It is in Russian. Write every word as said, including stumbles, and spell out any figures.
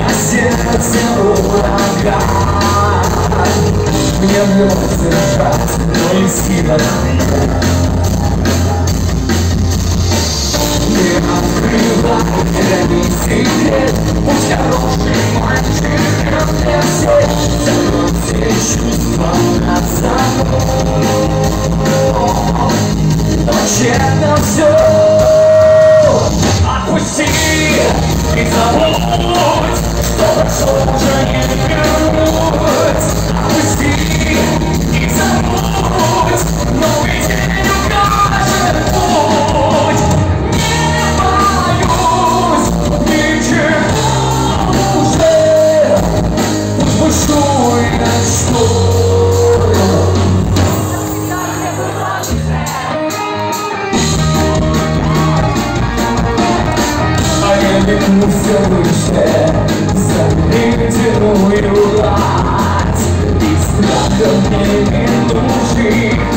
сердце ураган. Мне вновь держать, но и сила. Не открывай границы, пусть хороший мальчик для всех зовет все чувства над собой. Но тщетно все. Отпусти и забудь, что прошло уже не вернуть. Отпусти и забудь, новый день укажет путь. Не боюсь ничего уже, пусть бушует шторм. Бегу все выше, за ледяную гладь, и страхом мне не нужен.